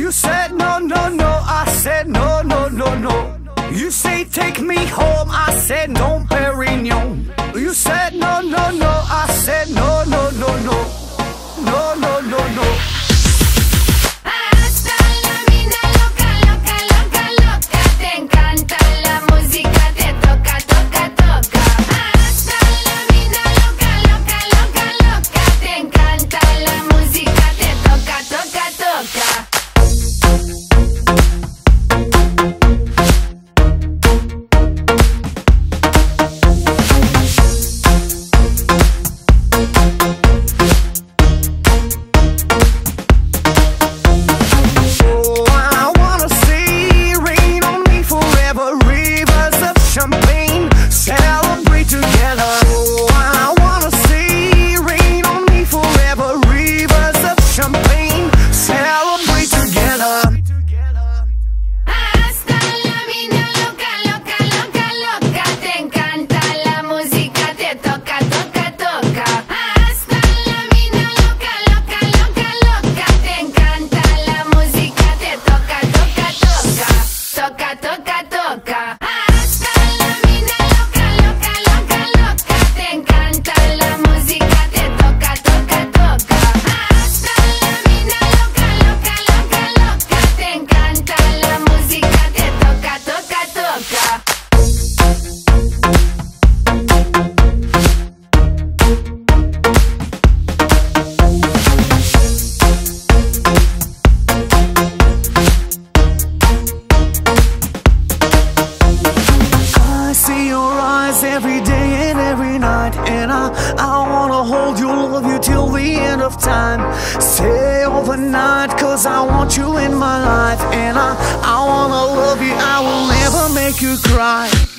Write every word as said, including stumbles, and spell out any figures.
You said no, no, no, I said no, no, no, no. You say take me home, I said no, Perignon. You said no, no, no, I said no, no, no, no. No, no, no, no. Hasta la mina loca, loca, loca, loca. Te encanta la música, te toca, toca, toca. Hasta la mina loca, loca, loca, loca. Te encanta la música, te toca, toca, toca. Celebrate together. Oh, I wanna see rain on me forever. Rivers of champagne. Celebrate together. Hasta la mina loca, loca, loca, loca. Te encanta la música, te toca, toca, toca. Hasta la mina loca, loca, loca, loca. Te encanta la música, te toca, toca, toca. Toca, toca, toca. Hasta la mina loca, loca, loca, loca. Te encanta la música, te toca, toca, toca. Hasta la mina loca, loca, loca, loca. Te encanta la música, te toca, toca, toca. I see your eyes every day and every night, and I, I wanna hold you, love you till the end of time. Stay overnight, cause I want you in my life, and I, I wanna love you, I will never make you cry.